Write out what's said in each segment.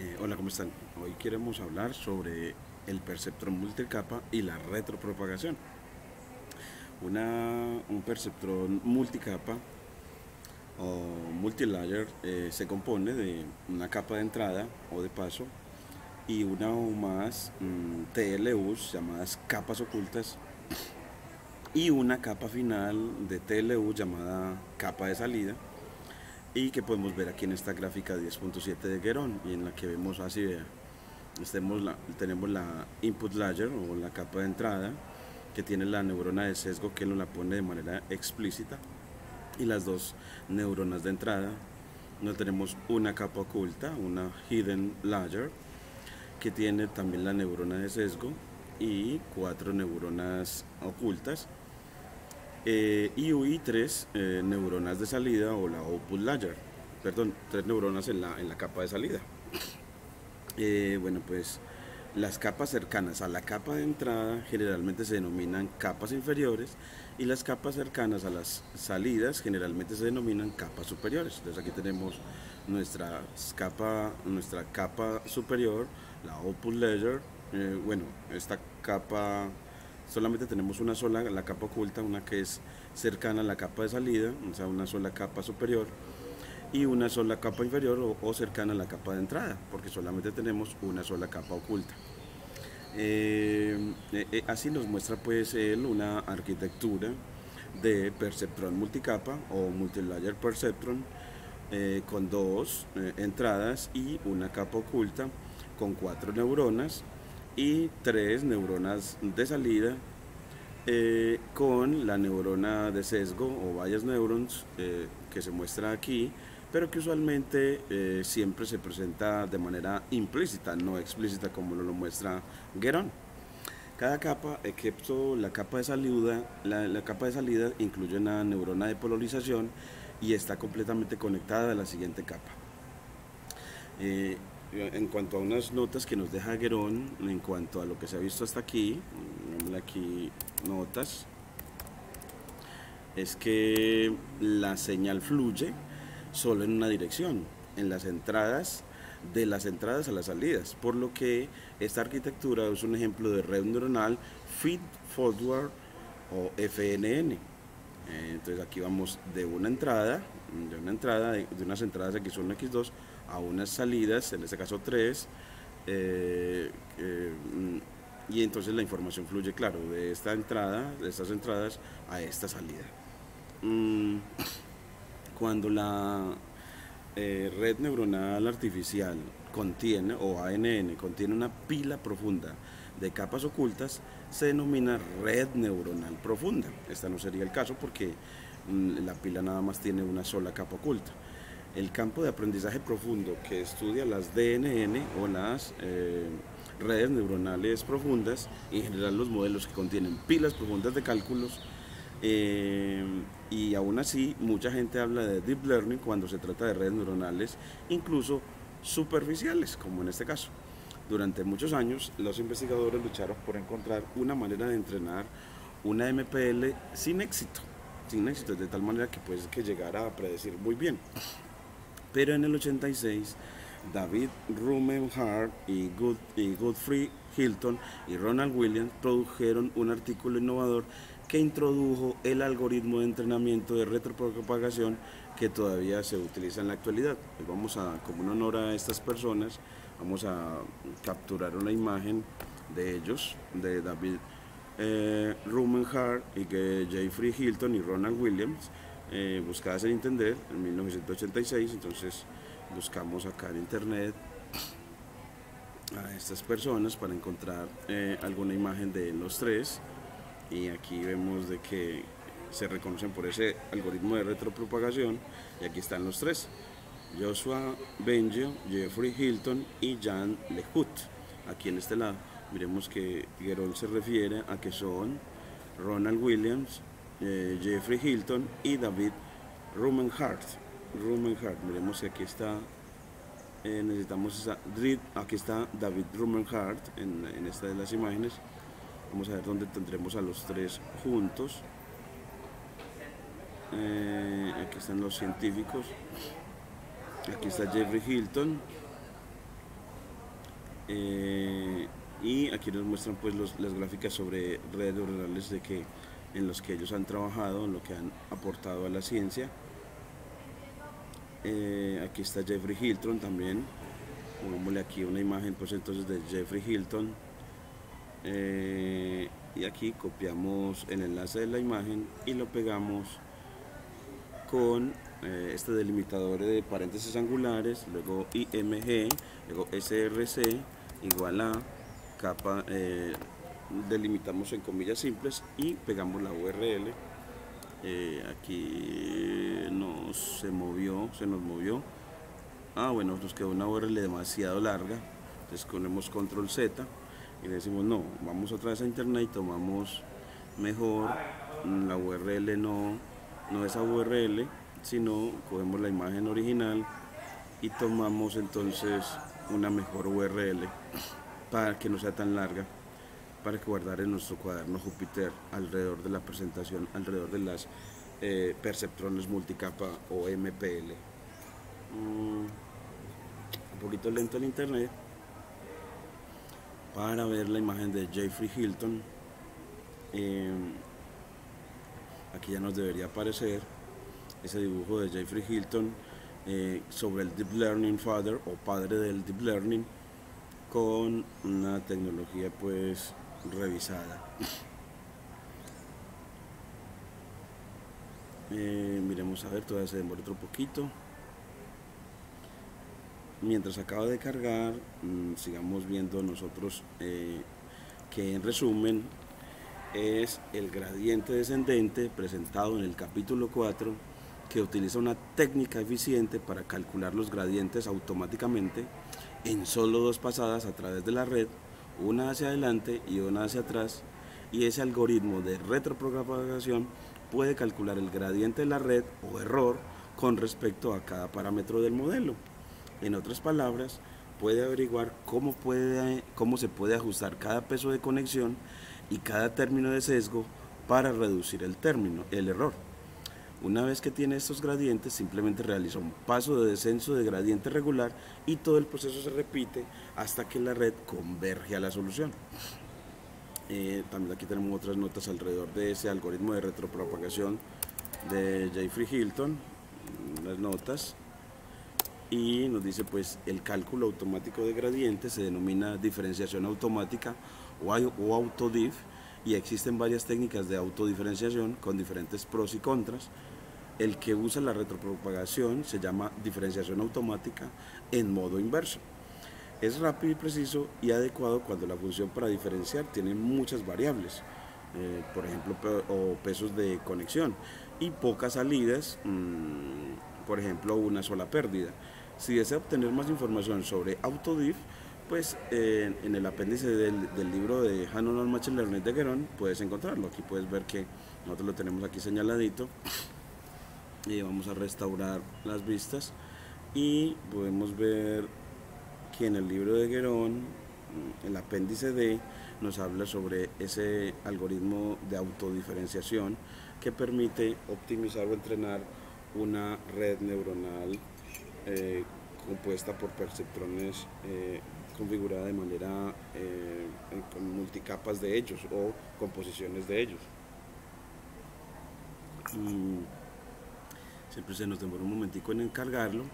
Hola, ¿cómo están? Hoy queremos hablar sobre el perceptrón multicapa y la retropropagación. Un perceptrón multicapa o multilayer se compone de una capa de entrada o de paso y una o más TLUs llamadas capas ocultas y una capa final de TLU llamada capa de salida y que podemos ver aquí en esta gráfica 10.7 de Guerón y en la que vemos así, vea, tenemos la input layer o la capa de entrada que tiene la neurona de sesgo que nos la pone de manera explícita y las dos neuronas de entrada. No tenemos una capa oculta, una hidden layer que tiene también la neurona de sesgo y cuatro neuronas ocultas y tres neuronas de salida o la output layer, perdón, tres neuronas en la capa de salida. Bueno, pues las capas cercanas a la capa de entrada generalmente se denominan capas inferiores y las capas cercanas a las salidas generalmente se denominan capas superiores. Entonces aquí tenemos nuestra capa superior, la output layer. Bueno, esta capa solamente tenemos una sola, la capa oculta, una que es cercana a la capa de salida, o sea, una sola capa superior y una sola capa inferior o cercana a la capa de entrada, porque solamente tenemos una sola capa oculta. Así nos muestra pues él una arquitectura de perceptrón multicapa o multilayer perceptron con dos entradas y una capa oculta con cuatro neuronas y tres neuronas de salida con la neurona de sesgo o bias neurons que se muestra aquí, pero que usualmente siempre se presenta de manera implícita, no explícita como lo muestra Guerón. Cada capa, excepto la capa de salida, la capa de salida incluye una neurona de polarización y está completamente conectada a la siguiente capa. En cuanto a unas notas que nos deja Guerón, en cuanto a lo que se ha visto hasta aquí, aquí notas, es que la señal fluye solo en una dirección, en las entradas, de las entradas a las salidas, por lo que esta arquitectura es un ejemplo de red neuronal feed forward o FNN. Entonces aquí vamos de una entrada, de unas entradas X1, X2 a unas salidas, en este caso 3, y entonces la información fluye, claro, de esta entrada, de estas entradas a esta salida. Cuando la red neuronal artificial contiene, o ANN, contiene una pila profunda de capas ocultas, se denomina red neuronal profunda. Esta no sería el caso porque la pila nada más tiene una sola capa oculta. El campo de aprendizaje profundo que estudia las DNN o las redes neuronales profundas, en general los modelos que contienen pilas profundas de cálculos, y aún así mucha gente habla de deep learning cuando se trata de redes neuronales incluso superficiales, como en este caso. Durante muchos años los investigadores lucharon por encontrar una manera de entrenar una MPL sin éxito, de tal manera que pues que llegara a predecir muy bien. Pero en el 86 David Rumenhart y Godfrey Hilton y Ronald Williams produjeron un artículo innovador que introdujo el algoritmo de entrenamiento de retropropagación que todavía se utiliza en la actualidad. Pues vamos a, como un honor a estas personas, vamos a capturar una imagen de ellos, de David Rumenhart y que Jeffrey Hilton y Ronald Williams, buscadas en internet en 1986. Entonces buscamos acá en internet a estas personas para encontrar alguna imagen de los tres y aquí vemos de que se reconocen por ese algoritmo de retropropagación y aquí están los tres: Joshua Bengio, Jeffrey Hilton y Jan LeHout. Aquí en este lado miremos que Guerón se refiere a que son Ronald Williams, Jeffrey Hilton y David Rumenhart. Miremos que aquí está, necesitamos esa, aquí está David Rumenhart en esta de las imágenes. Vamos a ver dónde tendremos a los tres juntos. Aquí están los científicos. Aquí está Jeffrey Hilton. Y aquí nos muestran pues las gráficas sobre redes neuronales en los que ellos han trabajado, en lo que han aportado a la ciencia. Aquí está Geoffrey Hinton también. Pongámosle aquí una imagen pues entonces de Geoffrey Hinton. Y aquí copiamos el enlace de la imagen y lo pegamos con este delimitador de paréntesis angulares, luego IMG, luego SRC igual a capa, delimitamos en comillas simples y pegamos la URL. Aquí se nos movió. Bueno, nos quedó una URL demasiado larga, entonces ponemos control Z y le decimos no, vamos otra vez a internet y tomamos mejor la URL, no esa URL, sino cogemos la imagen original y tomamos entonces una mejor URL para que no sea tan larga, para que guardar en nuestro cuaderno Júpiter alrededor de la presentación, alrededor de las perceptrones multicapa o MPL. Un poquito lento el internet para ver la imagen de Geoffrey Hinton. Aquí ya nos debería aparecer ese dibujo de Geoffrey Hinton sobre el Deep Learning Father o padre del Deep Learning, con una tecnología pues revisada. Miremos a ver, todavía se demora otro poquito. Mientras acaba de cargar, sigamos viendo nosotros que en resumen es el gradiente descendente presentado en el capítulo 4, que utiliza una técnica eficiente para calcular los gradientes automáticamente en solo 2 pasadas a través de la red, una hacia adelante y una hacia atrás, y ese algoritmo de retropropagación puede calcular el gradiente de la red o error con respecto a cada parámetro del modelo. En otras palabras, puede averiguar cómo se puede ajustar cada peso de conexión y cada término de sesgo para reducir el error. Una vez que tiene estos gradientes, simplemente realiza un paso de descenso de gradiente regular y todo el proceso se repite hasta que la red converge a la solución. También aquí tenemos otras notas alrededor de ese algoritmo de retropropagación de Geoffrey Hinton, las notas, y nos dice pues el cálculo automático de gradientes se denomina diferenciación automática o autodiff, y existen varias técnicas de autodiferenciación con diferentes pros y contras. El que usa la retropropagación se llama diferenciación automática en modo inverso. Es rápido y preciso y adecuado cuando la función para diferenciar tiene muchas variables, por ejemplo, o pesos de conexión, y pocas salidas, por ejemplo, una sola pérdida. Si desea obtener más información sobre autodiff, pues en el apéndice del libro de Hannon Machine Learning de Guéron puedes encontrarlo. Aquí puedes ver que nosotros lo tenemos aquí señaladito, y vamos a restaurar las vistas y podemos ver que en el libro de Guéron, el apéndice D, nos habla sobre ese algoritmo de autodiferenciación que permite optimizar o entrenar una red neuronal compuesta por perceptrones configurada de manera con multicapas de ellos o composiciones de ellos. Siempre se nos demora un momentico en encargarlo.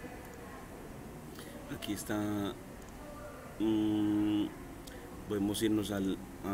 Aquí está, podemos irnos a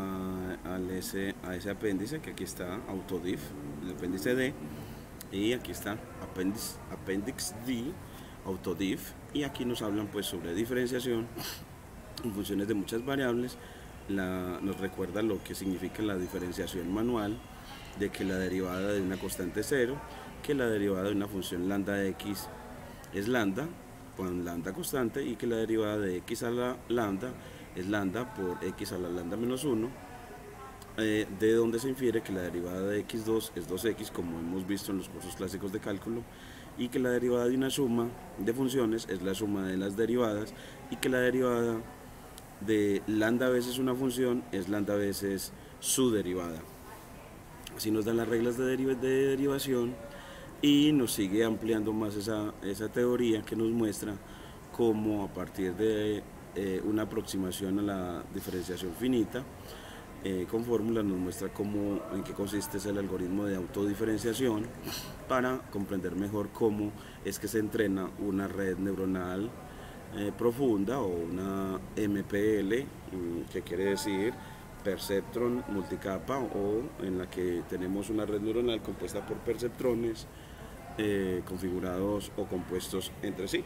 ese apéndice, que aquí está autodiff, el apéndice D, y aquí está apéndice D, autodiff, y aquí nos hablan pues sobre diferenciación en funciones de muchas variables. Nos recuerda lo que significa la diferenciación manual, de que la derivada de una constante 0, que la derivada de una función lambda de x es lambda con lambda constante, y que la derivada de x a la lambda es lambda por x a la lambda menos 1, de donde se infiere que la derivada de x2 es 2x, como hemos visto en los cursos clásicos de cálculo, y que la derivada de una suma de funciones es la suma de las derivadas, y que la derivada de lambda veces una función es lambda veces su derivada. Así nos dan las reglas de derivación, y nos sigue ampliando más esa teoría que nos muestra cómo a partir de una aproximación a la diferenciación finita con fórmulas. Nos muestra en qué consiste el algoritmo de autodiferenciación para comprender mejor cómo es que se entrena una red neuronal profunda o una MPL, que quiere decir perceptron multicapa, o en la que tenemos una red neuronal compuesta por perceptrones configurados o compuestos entre sí.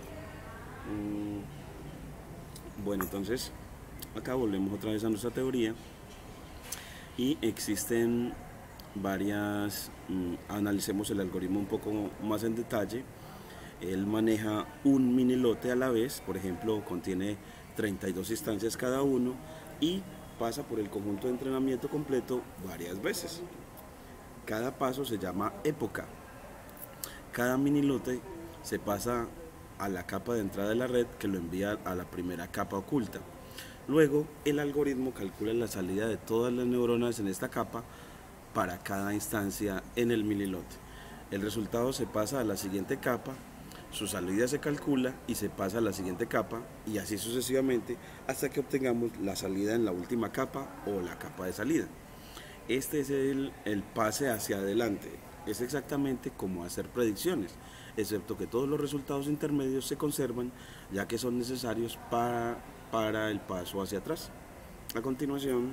Bueno, entonces acá volvemos otra vez a nuestra teoría y existen varias, analicemos el algoritmo un poco más en detalle. Él maneja un mini lote a la vez, por ejemplo, contiene 32 instancias cada uno y pasa por el conjunto de entrenamiento completo varias veces. Cada paso se llama época. Cada mini lote se pasa a la capa de entrada de la red, que lo envía a la primera capa oculta. Luego, el algoritmo calcula la salida de todas las neuronas en esta capa para cada instancia en el mini lote. El resultado se pasa a la siguiente capa, su salida se calcula y se pasa a la siguiente capa, y así sucesivamente hasta que obtengamos la salida en la última capa o la capa de salida. Este es el pase hacia adelante. Es exactamente como hacer predicciones, excepto que todos los resultados intermedios se conservan, ya que son necesarios para el paso hacia atrás. A continuación,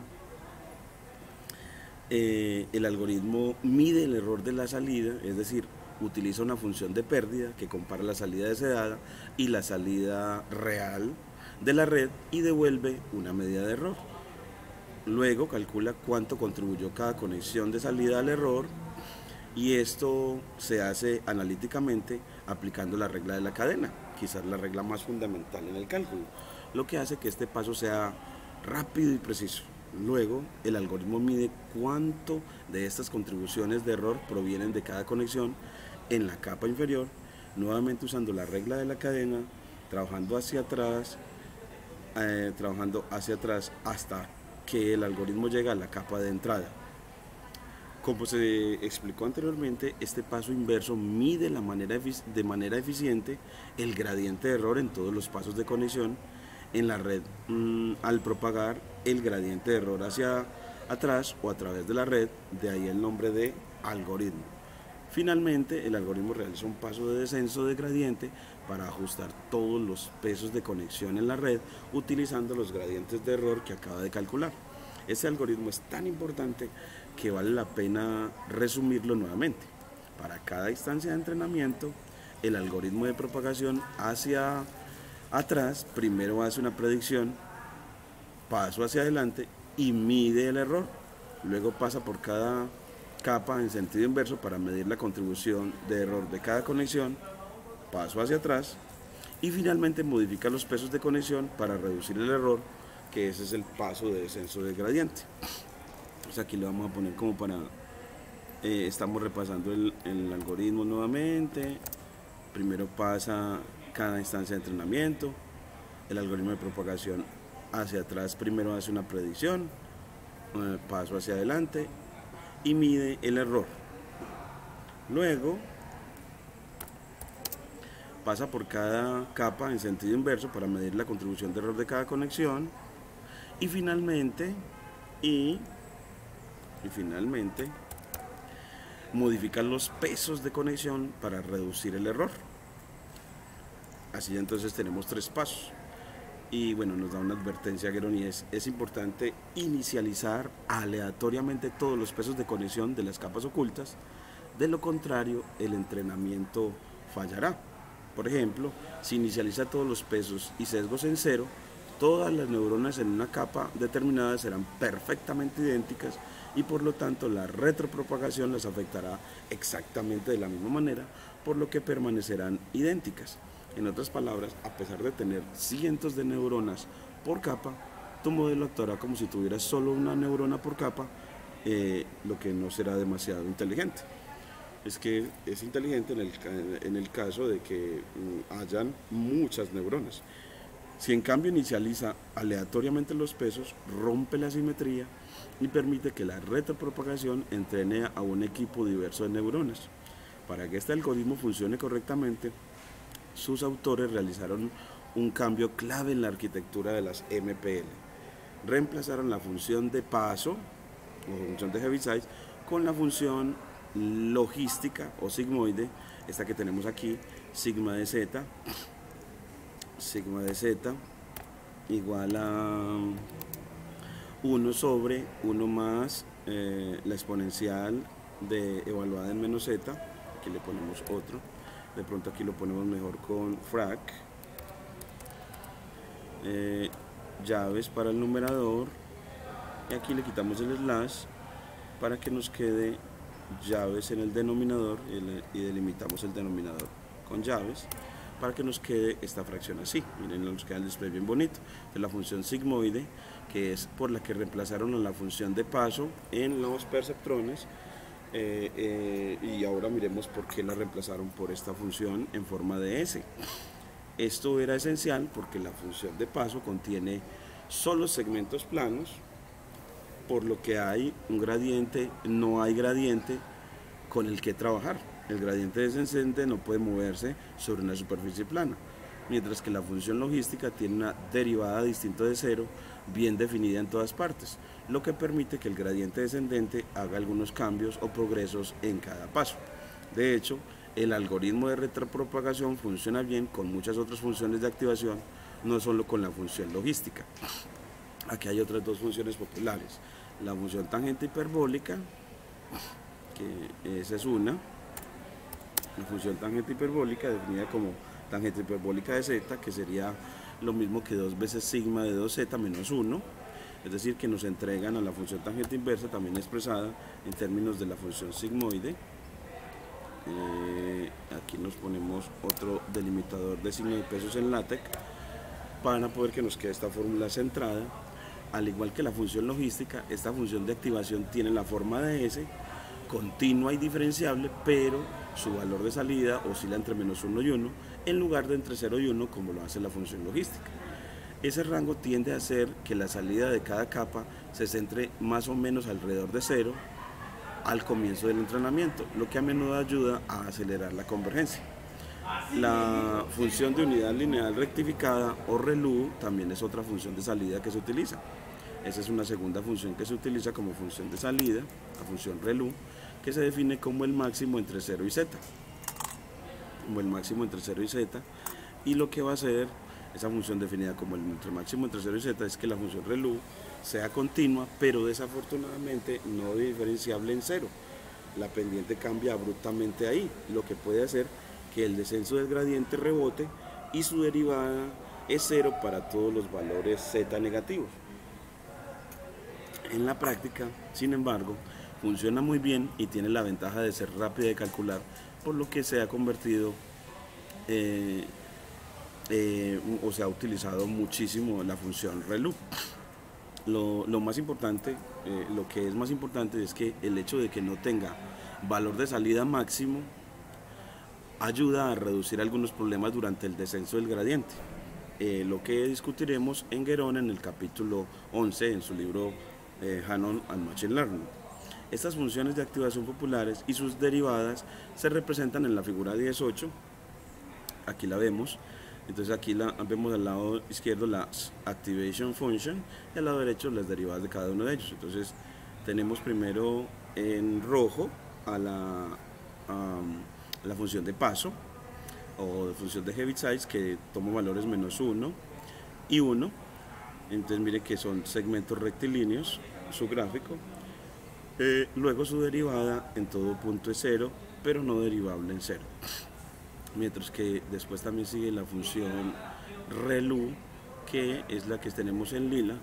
el algoritmo mide el error de la salida, es decir, utiliza una función de pérdida que compara la salida deseada y la salida real de la red y devuelve una medida de error. Luego calcula cuánto contribuyó cada conexión de salida al error, y esto se hace analíticamente aplicando la regla de la cadena, quizás la regla más fundamental en el cálculo, lo que hace que este paso sea rápido y preciso. Luego, el algoritmo mide cuánto de estas contribuciones de error provienen de cada conexión en la capa inferior, nuevamente usando la regla de la cadena, trabajando hacia atrás hasta que el algoritmo llega a la capa de entrada. Como se explicó anteriormente, este paso inverso mide de manera eficiente el gradiente de error en todos los pasos de conexión en la red, al propagar el gradiente de error hacia atrás o a través de la red, de ahí el nombre de algoritmo. Finalmente, el algoritmo realiza un paso de descenso de gradiente para ajustar todos los pesos de conexión en la red utilizando los gradientes de error que acaba de calcular. Este algoritmo es tan importante que vale la pena resumirlo nuevamente. Para cada instancia de entrenamiento, el algoritmo de propagación hacia atrás primero hace una predicción, paso hacia adelante y mide el error. Luego pasa por cada capa en sentido inverso para medir la contribución de error de cada conexión, paso hacia atrás, y finalmente modifica los pesos de conexión para reducir el error, que ese es el paso de descenso del gradiente. Pues aquí le vamos a poner como para, estamos repasando el algoritmo nuevamente. Primero pasa cada instancia de entrenamiento, el algoritmo de propagación hacia atrás primero hace una predicción, paso hacia adelante y mide el error. Luego pasa por cada capa en sentido inverso para medir la contribución de error de cada conexión, y finalmente modifica los pesos de conexión para reducir el error. Así entonces tenemos 3 pasos. Y bueno, nos da una advertencia Guerón, y es importante inicializar aleatoriamente todos los pesos de conexión de las capas ocultas, de lo contrario el entrenamiento fallará. Por ejemplo, si inicializa todos los pesos y sesgos en 0, todas las neuronas en una capa determinada serán perfectamente idénticas, y por lo tanto la retropropagación las afectará exactamente de la misma manera, por lo que permanecerán idénticas. En otras palabras, a pesar de tener cientos de neuronas por capa, tu modelo actuará como si tuvieras solo una neurona por capa, lo que no será demasiado inteligente. Es que es inteligente en el caso de que hayan muchas neuronas. Si en cambio inicializa aleatoriamente los pesos, rompe la simetría y permite que la retropropagación entrene a un equipo diverso de neuronas. Para que este algoritmo funcione correctamente, sus autores realizaron un cambio clave en la arquitectura de las MPL. Reemplazaron la función de paso o función de Heaviside con la función logística o sigmoide, esta que tenemos aquí, sigma de z igual a 1 sobre 1 más la exponencial de evaluada en menos z. Aquí le ponemos otro, de pronto aquí lo ponemos mejor con frac, llaves para el numerador, y aquí le quitamos el slash para que nos quede llaves en el denominador, y delimitamos el denominador con llaves para que nos quede esta fracción así. Miren, nos queda el display bien bonito. De la función sigmoide, que es por la que reemplazaron a la función de paso en los perceptrones, y ahora miremos por qué la reemplazaron por esta función en forma de S. Esto era esencial porque la función de paso contiene solo segmentos planos, por lo que hay un gradiente, no hay gradiente con el que trabajar. El gradiente descendente no puede moverse sobre una superficie plana, mientras que la función logística tiene una derivada distinta de cero, bien definida en todas partes, lo que permite que el gradiente descendente haga algunos cambios o progresos en cada paso. De hecho, el algoritmo de retropropagación funciona bien con muchas otras funciones de activación, no solo con la función logística. Aquí hay otras dos funciones populares: la función tangente hiperbólica, que esa es una, la función tangente hiperbólica definida como tangente hiperbólica de z, que sería lo mismo que 2 veces sigma de 2z menos 1, es decir, que nos entregan a la función tangente inversa también expresada en términos de la función sigmoide. Aquí nos ponemos otro delimitador de signo de pesos en LaTeX para poder que nos quede esta fórmula centrada. Al igual que la función logística, esta función de activación tiene la forma de S, continua y diferenciable, pero su valor de salida oscila entre menos 1 y 1 en lugar de entre 0 y 1 como lo hace la función logística. Ese rango tiende a hacer que la salida de cada capa se centre más o menos alrededor de 0 al comienzo del entrenamiento, lo que a menudo ayuda a acelerar la convergencia. La función de unidad lineal rectificada o ReLU también es otra función de salida que se utiliza. Esa es una segunda función que se utiliza como función de salida, la función ReLU, que se define como el máximo entre 0 y z. Como el máximo entre 0 y z. Y lo que va a hacer esa función definida como el máximo entre 0 y z es que la función ReLU sea continua, pero desafortunadamente no diferenciable en 0. La pendiente cambia abruptamente ahí, lo que puede hacer que el descenso del gradiente rebote y su derivada es 0 para todos los valores z negativos. En la práctica, sin embargo, funciona muy bien y tiene la ventaja de ser rápida de calcular, por lo que se ha convertido o se ha utilizado muchísimo la función ReLU. Lo más importante, lo que es más importante es que el hecho de que no tenga valor de salida máximo ayuda a reducir algunos problemas durante el descenso del gradiente, lo que discutiremos en Guerón en el capítulo 11 en su libro Hanon and Machine Learning. Estas funciones de activación populares y sus derivadas se representan en la figura 18, aquí la vemos. Entonces aquí vemos al lado izquierdo las activation function y al lado derecho las derivadas de cada uno de ellos. Entonces tenemos primero en rojo a la función de paso o de función de Heaviside, que toma valores menos 1 y 1. Entonces mire que son segmentos rectilíneos, su gráfico. Luego su derivada en todo punto es 0, pero no derivable en 0. Mientras que después también sigue la función ReLU, que es la que tenemos en lila.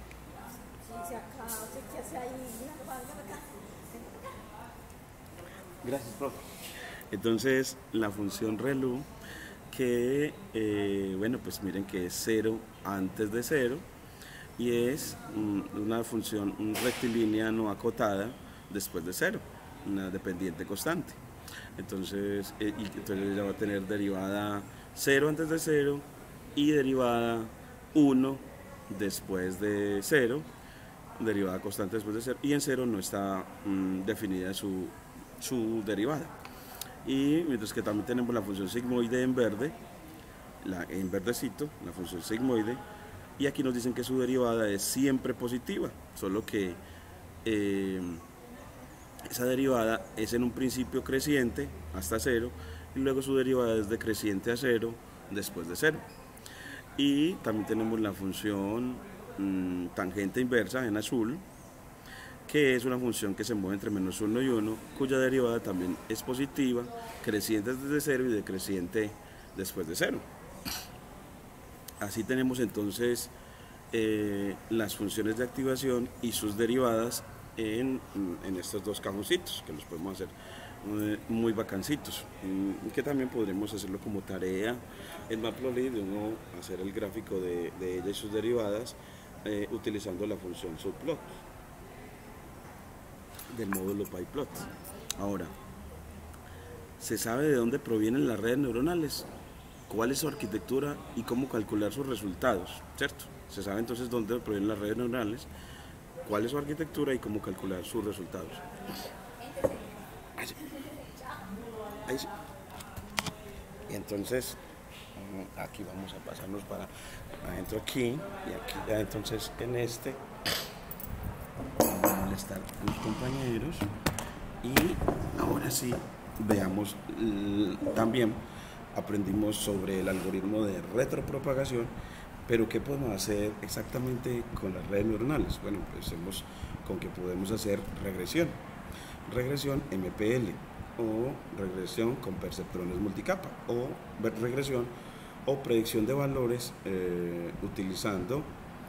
Gracias, profe. Entonces la función ReLU, que bueno, pues miren que es 0 antes de 0 y es una función rectilínea no acotada después de 0, una dependiente constante. Entonces ya va a tener derivada 0 antes de 0 y derivada 1 después de 0, derivada constante después de 0, y en 0 no está definida su derivada. Y mientras que también tenemos la función sigmoide en verde, en verdecito, la función sigmoide, y aquí nos dicen que su derivada es siempre positiva, solo que esa derivada es en un principio creciente hasta 0 y luego su derivada es decreciente a 0 después de 0. Y también tenemos la función tangente inversa en azul, que es una función que se mueve entre menos 1 y 1, cuya derivada también es positiva, creciente desde 0 y decreciente después de 0. Así tenemos entonces las funciones de activación y sus derivadas en estos dos cajoncitos, que los podemos hacer muy bacancitos, que también podremos hacerlo como tarea en Matplotlib, de uno hacer el gráfico de ella y sus derivadas utilizando la función subplot del módulo pyplot. Ahora, se sabe de dónde provienen las redes neuronales, cuál es su arquitectura y cómo calcular sus resultados, ¿cierto? Se sabe entonces dónde provienen las redes neuronales, cuál es su arquitectura y cómo calcular sus resultados. Ahí sí. Y entonces, aquí vamos a pasarnos para adentro aquí, y aquí ya entonces en este, vamos a molestar a los compañeros, y ahora sí, veamos, también aprendimos sobre el algoritmo de retropropagación, pero ¿qué podemos hacer exactamente con las redes neuronales? Bueno, pues con que podemos hacer regresión MPL, o regresión con perceptrones multicapa, o regresión o predicción de valores utilizando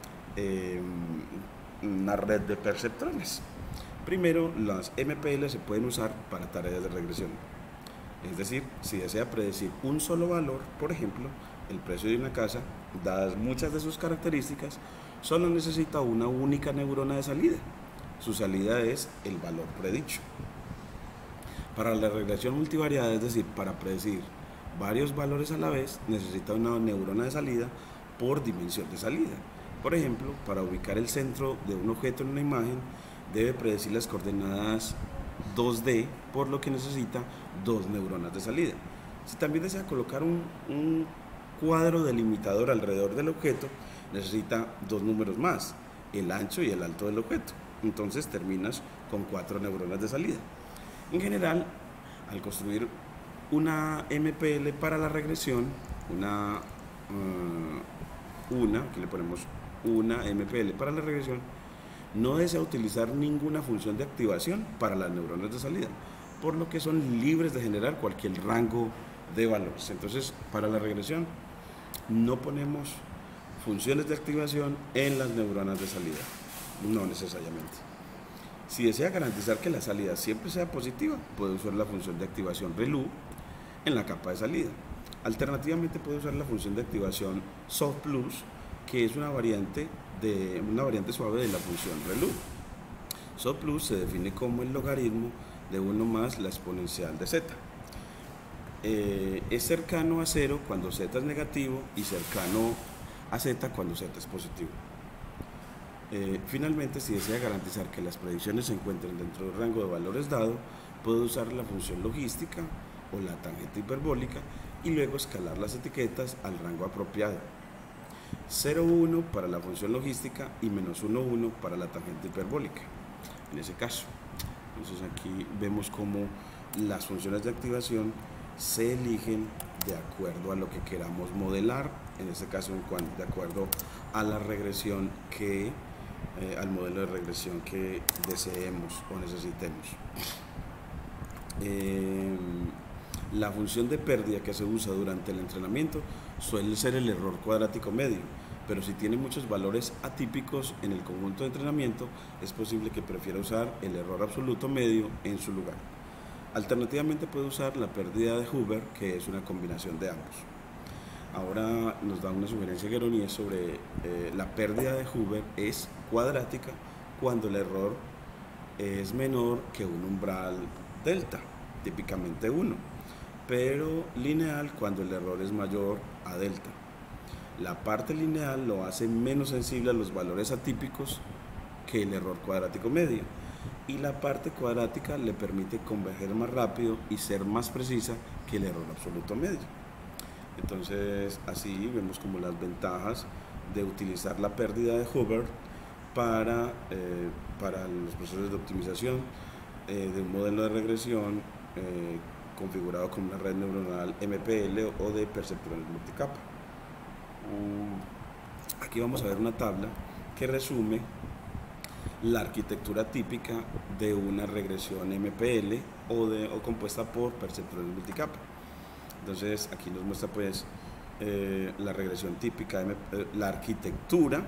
una red de perceptrones. Primero, las MPL se pueden usar para tareas de regresión. Es decir, si desea predecir un solo valor, por ejemplo, el precio de una casa, dadas muchas de sus características, solo necesita una única neurona de salida. Su salida es el valor predicho. Para la regresión multivariada, es decir, para predecir varios valores a la vez, necesita una neurona de salida por dimensión de salida. Por ejemplo, para ubicar el centro de un objeto en una imagen, debe predecir las coordenadas 2D, por lo que necesita 2 neuronas de salida. Si también desea colocar un cuadro delimitador alrededor del objeto, necesita 2 números más, el ancho y el alto del objeto. Entonces terminas con 4 neuronas de salida. En general, al construir una MPL para la regresión, aquí le ponemos una MPL para la regresión, no desea utilizar ninguna función de activación para las neuronas de salida, por lo que son libres de generar cualquier rango de valores. Entonces, para la regresión no ponemos funciones de activación en las neuronas de salida, no necesariamente. Si desea garantizar que la salida siempre sea positiva, puede usar la función de activación ReLU en la capa de salida. Alternativamente puede usar la función de activación SoftPlus, que es una variante suave de la función ReLU. SoftPlus se define como el logaritmo de 1 más la exponencial de z. Es cercano a 0 cuando z es negativo y cercano a z cuando z es positivo. Finalmente, si desea garantizar que las predicciones se encuentren dentro del rango de valores dado, puede usar la función logística o la tangente hiperbólica y luego escalar las etiquetas al rango apropiado. 0,1 para la función logística y menos 1,1 para la tangente hiperbólica, en ese caso. Entonces aquí vemos cómo las funciones de activación se eligen de acuerdo a lo que queramos modelar, en este caso de acuerdo a la regresión al modelo de regresión que deseemos o necesitemos. La función de pérdida que se usa durante el entrenamiento suele ser el error cuadrático medio, pero si tiene muchos valores atípicos en el conjunto de entrenamiento, es posible que prefiera usar el error absoluto medio en su lugar. Alternativamente puede usar la pérdida de Hoover, que es una combinación de ambos. Ahora nos da una sugerencia Gueronnier sobre la pérdida de Hoover es cuadrática cuando el error es menor que un umbral delta, típicamente 1, pero lineal cuando el error es mayor a delta. La parte lineal lo hace menos sensible a los valores atípicos que el error cuadrático medio, y la parte cuadrática le permite converger más rápido y ser más precisa que el error absoluto medio. Entonces así vemos como las ventajas de utilizar la pérdida de Hubbard para los procesos de optimización de un modelo de regresión configurado como una red neuronal MPL o de perceptrones multicapa. Aquí vamos a ver una tabla que resume la arquitectura típica de una regresión MPL o compuesta por perceptrones multicapa. Entonces aquí nos muestra pues la regresión típica, la arquitectura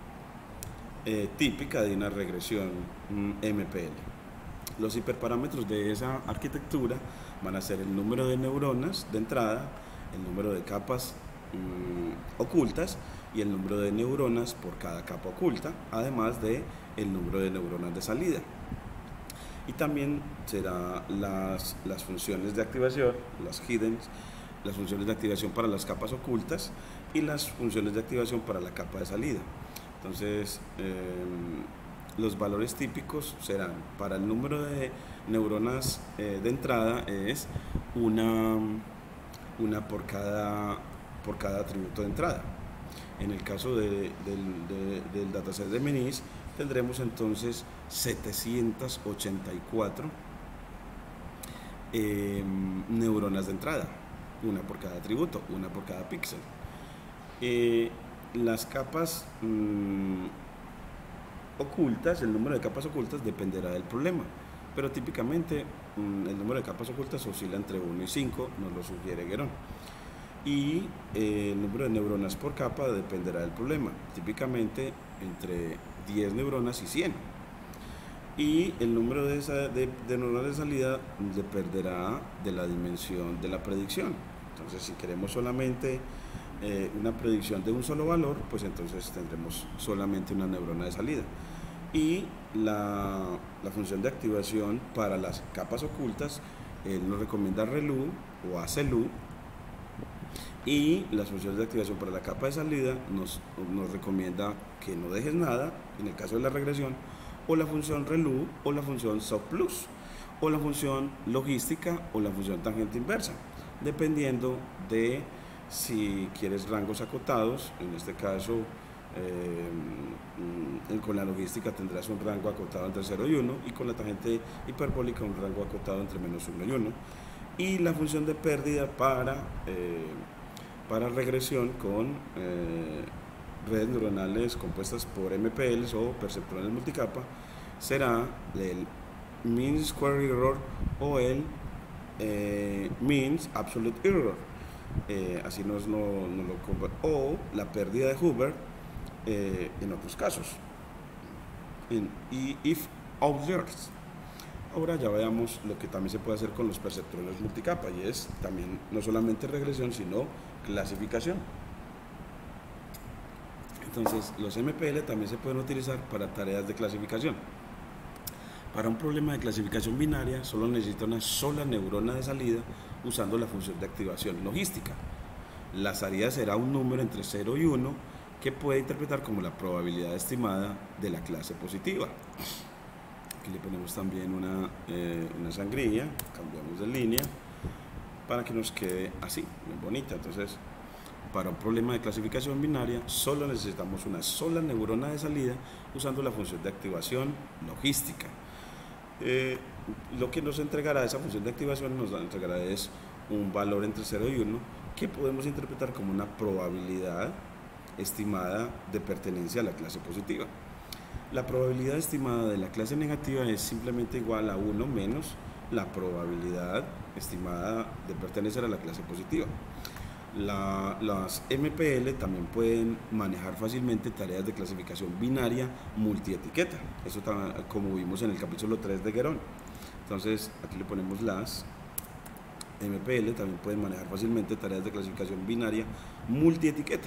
típica de una regresión MPL. Los hiperparámetros de esa arquitectura van a ser el número de neuronas de entrada, el número de capas ocultas y el número de neuronas por cada capa oculta, además de el número de neuronas de salida. Y también será las funciones de activación, las hidden, las funciones de activación para las capas ocultas y las funciones de activación para la capa de salida. Entonces, los valores típicos serán para el número de neuronas de entrada es una por cada atributo de entrada. En el caso del dataset de Menis tendremos entonces 784 neuronas de entrada, una por cada atributo, una por cada píxel. Las capas ocultas, el número de capas ocultas dependerá del problema, pero típicamente el número de capas ocultas oscila entre 1 y 5, nos lo sugiere Guerón. Y el número de neuronas por capa dependerá del problema, típicamente entre 10 neuronas y 100. Y el número de neuronas de salida dependerá de la dimensión de la predicción. Entonces, si queremos solamente una predicción de un solo valor, pues entonces tendremos solamente una neurona de salida. Y la función de activación para las capas ocultas, él nos recomienda ReLU o ACLU, y las funciones de activación para la capa de salida nos recomienda que no dejes nada, en el caso de la regresión, o la función ReLU, o la función SOP+, o la función logística, o la función tangente inversa, dependiendo de si quieres rangos acotados. En este caso, con la logística tendrás un rango acotado entre 0 y 1, y con la tangente hiperbólica un rango acotado entre -1 y 1. Y la función de pérdida para regresión con redes neuronales compuestas por MPLs o perceptrones multicapa será el mean square error o el means absolute error, así nos lo o la pérdida de Hubbard en otros casos, y if observed. Ahora ya veamos lo que también se puede hacer con los perceptrones multicapa, y es también no solamente regresión sino clasificación. Entonces los MPL también se pueden utilizar para tareas de clasificación. Para un problema de clasificación binaria solo necesita una sola neurona de salida usando la función de activación logística. La salida será un número entre 0 y 1 que puede interpretar como la probabilidad estimada de la clase positiva. Aquí le ponemos también una sangrilla, cambiamos de línea para que nos quede así, muy bonita. Entonces, para un problema de clasificación binaria solo necesitamos una sola neurona de salida usando la función de activación logística. Lo que nos entregará esa función de activación nos entregará es un valor entre 0 y 1 que podemos interpretar como una probabilidad estimada de pertenencia a la clase positiva. La probabilidad estimada de la clase negativa es simplemente igual a 1 menos la probabilidad estimada de pertenecer a la clase positiva. Las MPL también pueden manejar fácilmente tareas de clasificación binaria multietiqueta, eso como vimos en el capítulo 3 de Guerón. Entonces aquí le ponemos las MPL también pueden manejar fácilmente tareas de clasificación binaria multietiqueta.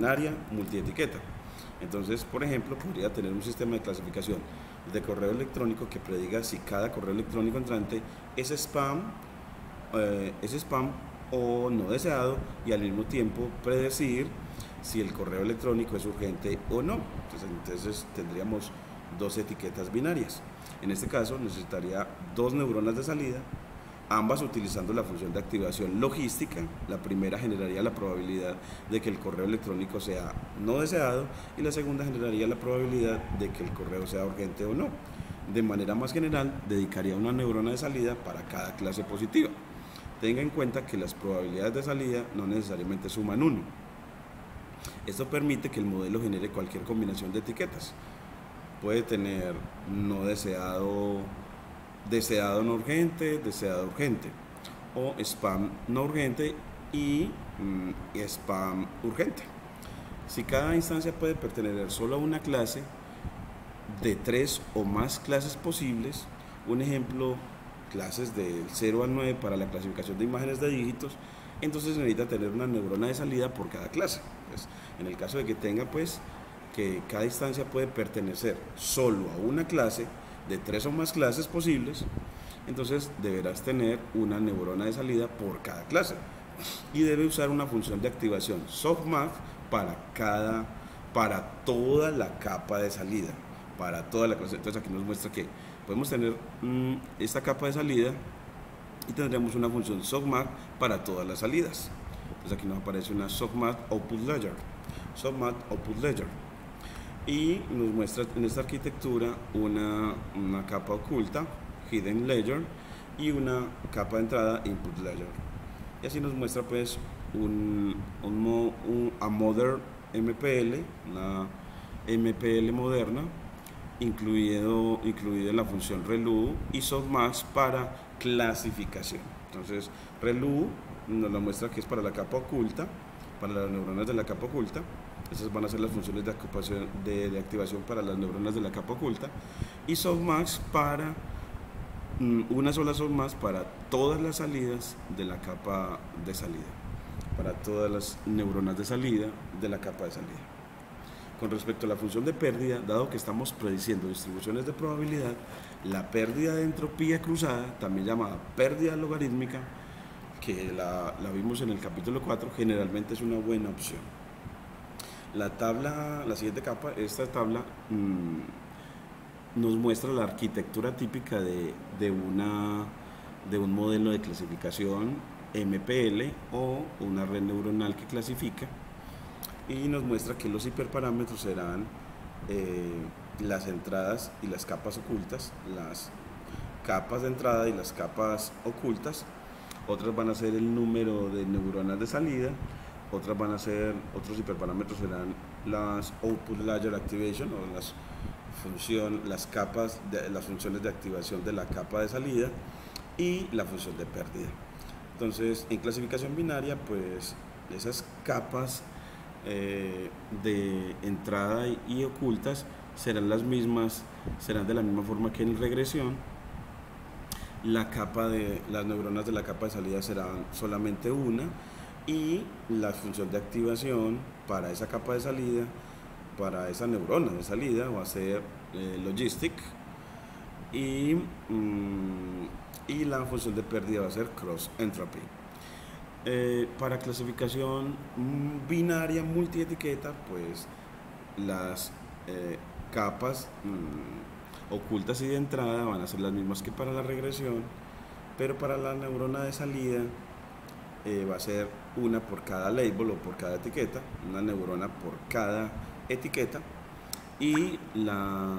Entonces, por ejemplo, podría tener un sistema de clasificación de correo electrónico que prediga si cada correo electrónico entrante es spam o no deseado, y al mismo tiempo predecir si el correo electrónico es urgente o no. Entonces tendríamos dos etiquetas binarias. En este caso necesitaría dos neuronas de salida ambas utilizando la función de activación logística. La primera generaría la probabilidad de que el correo electrónico sea no deseado y la segunda generaría la probabilidad de que el correo sea urgente o no. De manera más general, dedicaría una neurona de salida para cada clase positiva. Tenga en cuenta que las probabilidades de salida no necesariamente suman 1. Esto permite que el modelo genere cualquier combinación de etiquetas. Puede tener no deseado, deseado no urgente, deseado urgente, o spam no urgente y spam urgente. Si cada instancia puede pertenecer solo a una clase, de 3 o más clases posibles, un ejemplo, clases del 0 al 9 para la clasificación de imágenes de dígitos, entonces necesita tener una neurona de salida por cada clase. Pues, en el caso de que tenga, pues, que cada instancia puede pertenecer solo a una clase, de 3 o más clases posibles, entonces deberás tener una neurona de salida por cada clase y debe usar una función de activación softmax para toda la capa de salida, para toda la clase. Entonces aquí nos muestra que podemos tener esta capa de salida y tendremos una función softmax para todas las salidas. Entonces aquí nos aparece una softmax output ledger, y nos muestra en esta arquitectura una capa oculta, hidden ledger, y una capa de entrada, input ledger. Y así nos muestra pues a modern MPL, una MPL moderna, incluido en la función ReLU y softmax para clasificación. Entonces ReLU nos la muestra que es para la capa oculta, para las neuronas de la capa oculta. Esas van a ser las funciones de activación para las neuronas de la capa oculta, y softmax para una sola softmax para todas las salidas de la capa de salida, para todas las neuronas de salida de la capa de salida. Con respecto a la función de pérdida, dado que estamos prediciendo distribuciones de probabilidad, la pérdida de entropía cruzada, también llamada pérdida logarítmica, que la vimos en el capítulo 4, generalmente es una buena opción. La siguiente capa, esta tabla nos muestra la arquitectura típica de un modelo de clasificación MPL o una red neuronal que clasifica, y nos muestra que los hiperparámetros serán las entradas y las capas ocultas, las capas de entrada y las capas ocultas. Otras van a ser el número de neuronas de salida, otros hiperparámetros serán las output ledger activation o las funciones de activación de la capa de salida y la función de pérdida. Entonces, en clasificación binaria, pues esas capas de entrada y ocultas serán las mismas, serán de la misma forma que en regresión. Las neuronas de la capa de salida serán solamente una, y la función de activación para esa capa de salida, para esa neurona de salida, va a ser logistic, y la función de pérdida va a ser cross entropy. Para clasificación binaria multietiqueta, pues las capas ocultas y de entrada van a ser las mismas que para la regresión, pero para la neurona de salida va a ser una por cada label o por cada etiqueta, una neurona por cada etiqueta, y la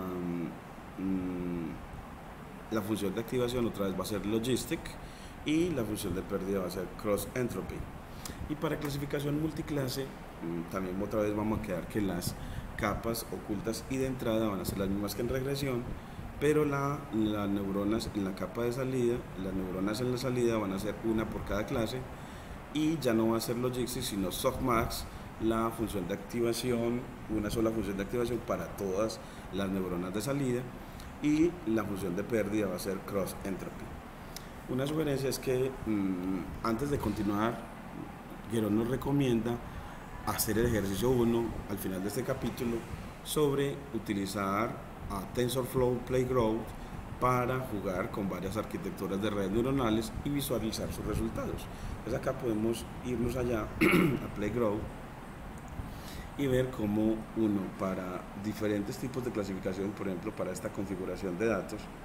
función de activación otra vez va a ser logistic y la función de pérdida va a ser cross entropy. Y para clasificación multiclase también otra vez vamos a quedar que las capas ocultas y de entrada van a ser las mismas que en regresión, pero las neuronas en la capa de salida, las neuronas en la salida van a ser una por cada clase, y ya no va a ser logistic sino softmax, la función de activación, una sola función de activación para todas las neuronas de salida, y la función de pérdida va a ser cross entropy. Una sugerencia es que antes de continuar, Guerón nos recomienda hacer el ejercicio 1 al final de este capítulo sobre utilizar a TensorFlow Playground para jugar con varias arquitecturas de redes neuronales y visualizar sus resultados. Pues acá podemos irnos allá a Playground y ver cómo uno, para diferentes tipos de clasificación, por ejemplo para esta configuración de datos,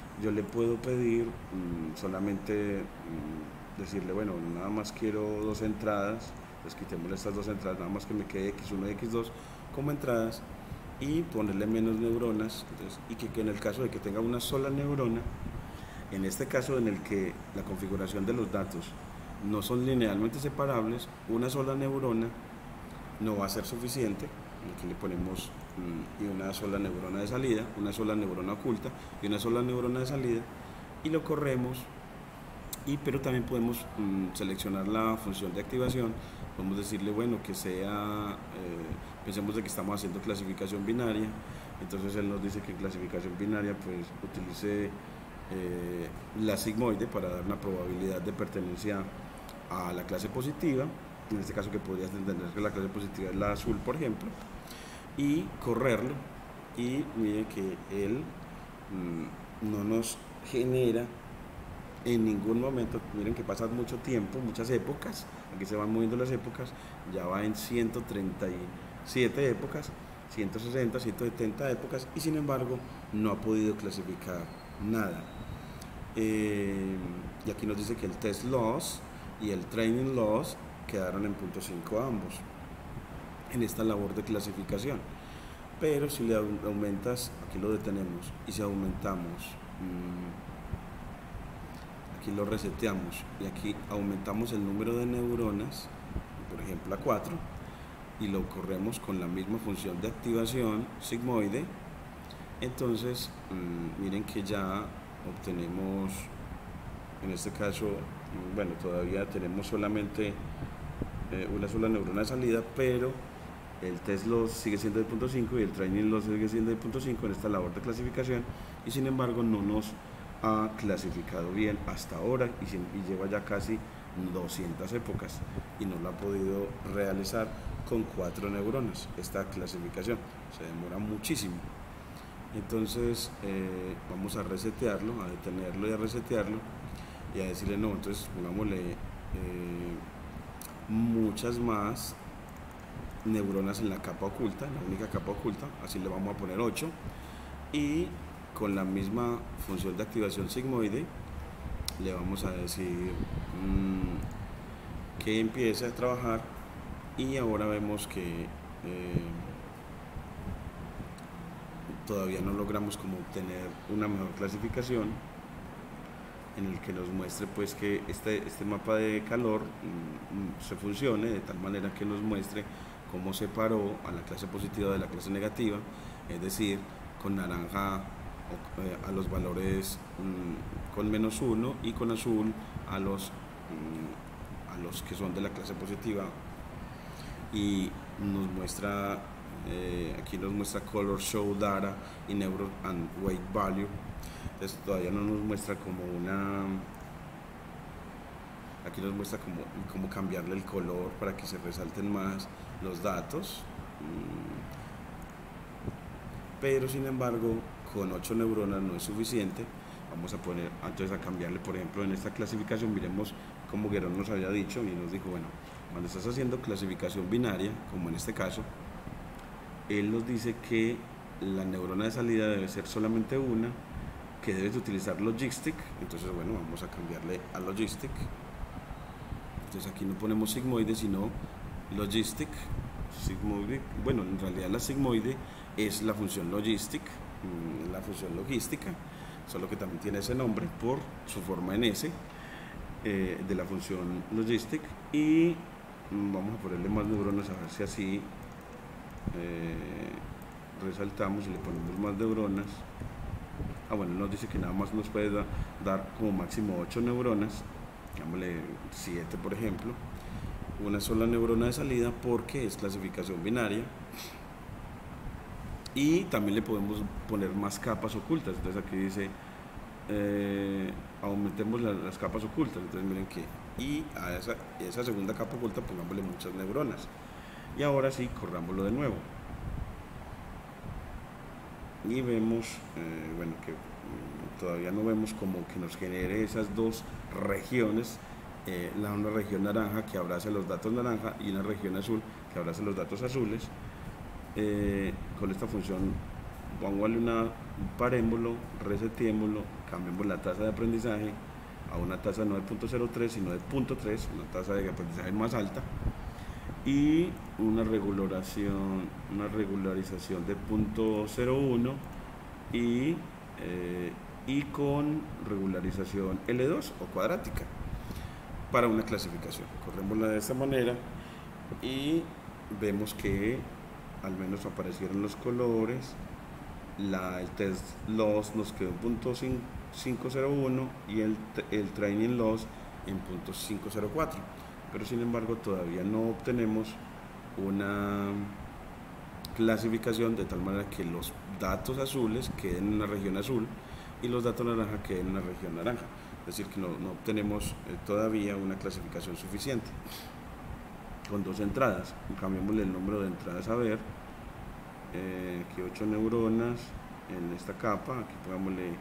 yo le puedo pedir solamente decirle, bueno, nada más quiero dos entradas, pues quitémosle estas dos entradas, nada más que me quede X1 y X2 como entradas, y ponerle menos neuronas. Entonces, y que en el caso de que tenga una sola neurona, en este caso en el que la configuración de los datos no son linealmente separables, una sola neurona no va a ser suficiente. Aquí le ponemos y una sola neurona de salida, una sola neurona oculta y una sola neurona de salida, y lo corremos. Pero también podemos seleccionar la función de activación. Podemos decirle, bueno, que sea, pensemos de que estamos haciendo clasificación binaria, entonces él nos dice que en clasificación binaria pues utilice la sigmoide para dar una probabilidad de pertenencia a la clase positiva, en este caso que podrías entender que la clase positiva es la azul, por ejemplo, y correrlo, y miren que él no nos genera en ningún momento. Miren que pasa mucho tiempo, muchas épocas, aquí se van moviendo las épocas, ya va en 137 épocas, 160, 170 épocas, y sin embargo no ha podido clasificar nada. Y aquí nos dice que el test loss y el training loss quedaron en 0.5 ambos en esta labor de clasificación. Pero si le aumentas, aquí lo detenemos, y si aumentamos, aquí lo reseteamos y aquí aumentamos el número de neuronas, por ejemplo a 4, y lo corremos con la misma función de activación sigmoide, entonces miren que ya obtenemos, en este caso, bueno, todavía tenemos solamente una sola neurona de salida, pero el test loss sigue siendo de 0.5 y el training loss sigue siendo de 0.5 en esta labor de clasificación, y sin embargo no nos ha clasificado bien hasta ahora, y lleva ya casi 200 épocas y no lo ha podido realizar con 4 neuronas. Esta clasificación se demora muchísimo. Entonces vamos a resetearlo, a detenerlo y a resetearlo, y a decirle no, entonces pongámosle muchas más neuronas en la capa oculta, la única capa oculta, así le vamos a poner 8, y con la misma función de activación sigmoide le vamos a decir que empiece a trabajar, y ahora vemos que todavía no logramos como obtener una mejor clasificación en el que nos muestre pues que este mapa de calor se funcione de tal manera que nos muestre cómo separó a la clase positiva de la clase negativa, es decir, con naranja a los valores con -1 y con azul a los que son de la clase positiva, y nos muestra aquí nos muestra color show data y neuro and weight value. Entonces todavía no nos muestra como aquí nos muestra cómo cambiarle el color para que se resalten más los datos, pero sin embargo con 8 neuronas no es suficiente. Vamos a poner entonces a cambiarle, por ejemplo, en esta clasificación, miremos como Guerón nos había dicho y nos dijo, bueno, cuando estás haciendo clasificación binaria, como en este caso, él nos dice que la neurona de salida debe ser solamente una, que debes utilizar logistic. Entonces bueno, vamos a cambiarle a logistic. Entonces aquí no ponemos sigmoide sino logistic. Sigmoide, bueno, en realidad la sigmoide es la función logistic, la función logística, solo que también tiene ese nombre por su forma en S de la función logistic. Y vamos a ponerle más neuronas a ver si así resaltamos y le ponemos más neuronas. Bueno, nos dice que nada más nos puede dar como máximo 8 neuronas, digámosle 7 por ejemplo, una sola neurona de salida porque es clasificación binaria, y también le podemos poner más capas ocultas. Entonces aquí dice aumentemos las capas ocultas. Entonces miren que, y a esa segunda capa oculta pongámosle muchas neuronas, y ahora sí corrámoslo de nuevo y vemos bueno, que todavía no vemos como que nos genere esas dos regiones, una región naranja que abrace los datos naranja y una región azul que abrace los datos azules, con esta función parémoslo, resetémoslo, cambiemos la tasa de aprendizaje a una tasa no de 0.03 sino de 0.3, una tasa de aprendizaje más alta, y una regularización de 0.01 y con regularización L2 o cuadrática para una clasificación. Corremosla de esta manera y vemos que al menos aparecieron los colores. El test loss nos quedó en 0.501 y el training loss en 0.504, pero sin embargo todavía no obtenemos una clasificación de tal manera que los datos azules queden en una región azul y los datos naranja queden en una región naranja, es decir, que no obtenemos todavía una clasificación suficiente. Con 2 entradas, cambiémosle el número de entradas a ver, aquí 8 neuronas en esta capa, aquí pongámosle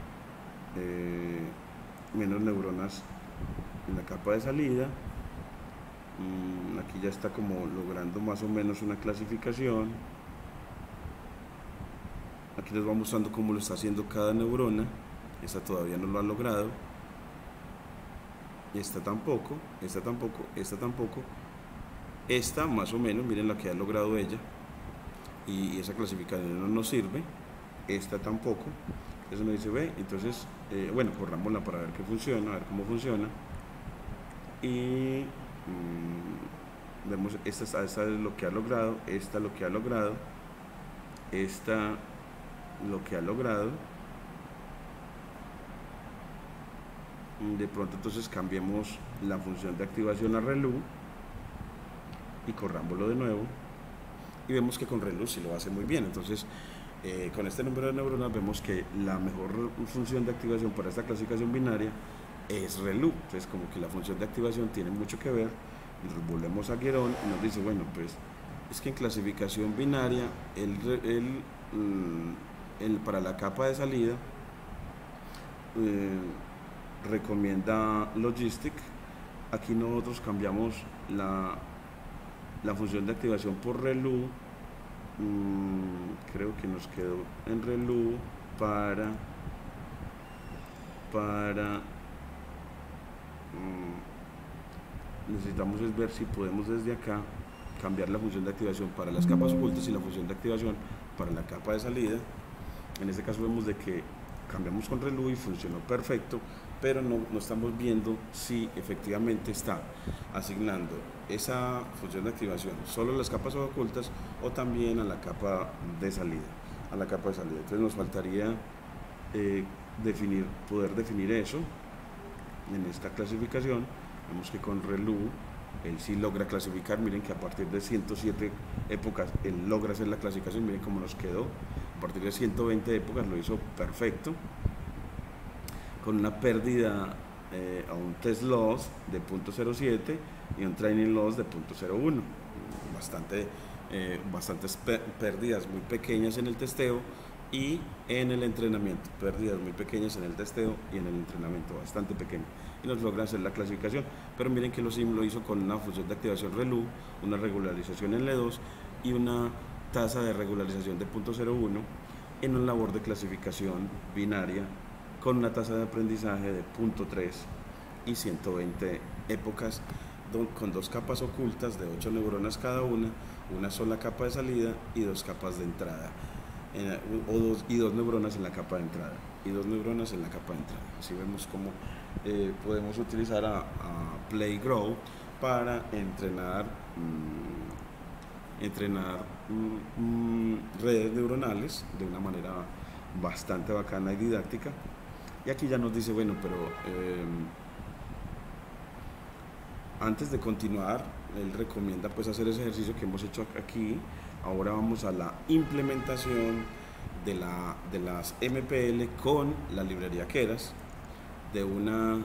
menos neuronas en la capa de salida. Aquí ya está como logrando más o menos una clasificación. Aquí les va mostrando cómo lo está haciendo cada neurona. Esta todavía no lo ha logrado, esta tampoco, esta tampoco, esta tampoco. Esta más o menos, miren la que ha logrado ella, y esa clasificación no nos sirve. Esta tampoco, eso me dice ve. Entonces bueno, corrámosla para ver qué funciona, a ver cómo funciona. Y vemos, esta es lo que ha logrado, esta lo que ha logrado, esta lo que ha logrado. De pronto entonces cambiemos la función de activación a ReLU y corrámoslo de nuevo y vemos que con ReLU sí lo hace muy bien. Entonces con este número de neuronas vemos que la mejor función de activación para esta clasificación binaria es ReLU. Entonces como que la función de activación tiene mucho que ver. Nos volvemos a Guerón y nos dice bueno, pues es que en clasificación binaria para la capa de salida recomienda Logistic. Aquí nosotros cambiamos la función de activación por ReLU. Creo que nos quedó en ReLU para necesitamos es ver si podemos desde acá cambiar la función de activación para las capas ocultas y la función de activación para la capa de salida. En este caso vemos de que cambiamos con ReLU y funcionó perfecto, pero no estamos viendo si efectivamente está asignando esa función de activación solo a las capas ocultas o también a la capa de salida. Entonces nos faltaría poder definir eso en esta clasificación. Vemos que con ReLU él sí logra clasificar. Miren que a partir de 107 épocas él logra hacer la clasificación. Miren cómo nos quedó. A partir de 120 épocas lo hizo perfecto, con una pérdida a un test loss de 0.07 y un training loss de 0.01. Bastantes pérdidas muy pequeñas en el testeo y en el entrenamiento. Pérdidas muy pequeñas en el testeo y en el entrenamiento, bastante pequeño. Y nos logra hacer la clasificación. Pero miren que lo hizo con una función de activación ReLU, una regularización en L2 y una tasa de regularización de 0.01 en una labor de clasificación binaria con una tasa de aprendizaje de 0.3 y 120 épocas, con 2 capas ocultas de 8 neuronas cada una sola capa de salida y 2 capas de entrada, y 2 neuronas en la capa de entrada, Así vemos cómo podemos utilizar a PlayGrow para entrenar redes neuronales de una manera bastante bacana y didáctica. Y aquí ya nos dice bueno, pero antes de continuar él recomienda pues hacer ese ejercicio que hemos hecho aquí. Ahora vamos a la implementación de las MPL con la librería Keras, de una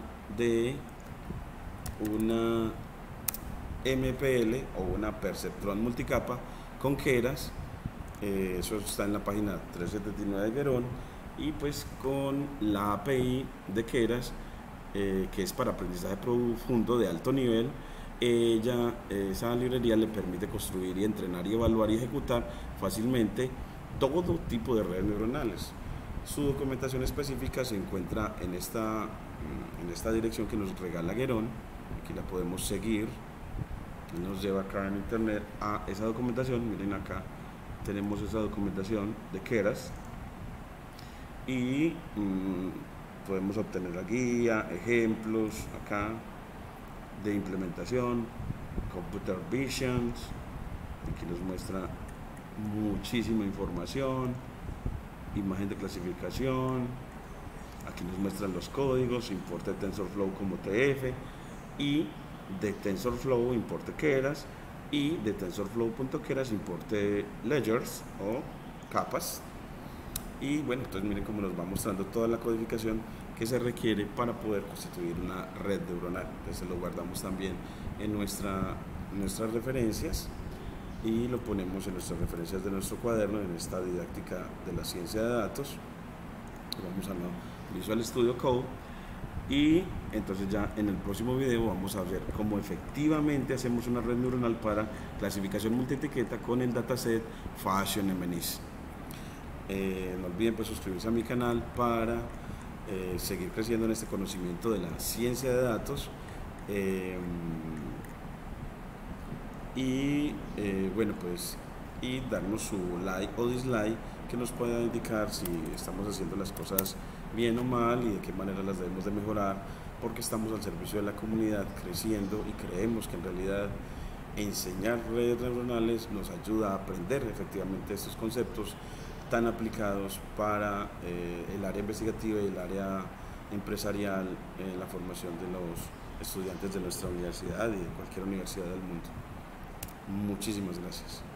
MPL o una perceptron multicapa con Keras. Eso está en la página 379 de Guerón, y pues con la API de Keras, que es para aprendizaje profundo de alto nivel. Esa librería le permite construir y entrenar y evaluar y ejecutar fácilmente todo tipo de redes neuronales. Su documentación específica se encuentra en esta dirección que nos regala Guerón. Aquí la podemos seguir, que nos lleva acá en internet a esa documentación. Miren, acá tenemos esa documentación de Keras y podemos obtener la guía, ejemplos acá de implementación, Computer Visions. Aquí nos muestra muchísima información, imagen de clasificación. Aquí nos muestran los códigos, importe TensorFlow como TF, y de TensorFlow importe Keras, y de TensorFlow.keras importe ledgers o capas. Y bueno, entonces miren cómo nos va mostrando toda la codificación que se requiere para poder constituir una red neuronal. Entonces lo guardamos también en nuestras referencias y lo ponemos en nuestras referencias de nuestro cuaderno en esta didáctica de la ciencia de datos. Vamos a Visual Studio Code y entonces ya en el próximo video vamos a ver cómo efectivamente hacemos una red neuronal para clasificación multietiqueta con el dataset Fashion-MNIST. No olviden pues suscribirse a mi canal para seguir creciendo en este conocimiento de la ciencia de datos. Bueno, pues y darnos su like o dislike que nos pueda indicar si estamos haciendo las cosas bien o mal y de qué manera las debemos de mejorar, porque estamos al servicio de la comunidad creciendo y creemos que en realidad enseñar redes neuronales nos ayuda a aprender efectivamente estos conceptos tan aplicados para el área investigativa y el área empresarial en la formación de los estudiantes de nuestra universidad y de cualquier universidad del mundo. Muchísimas gracias.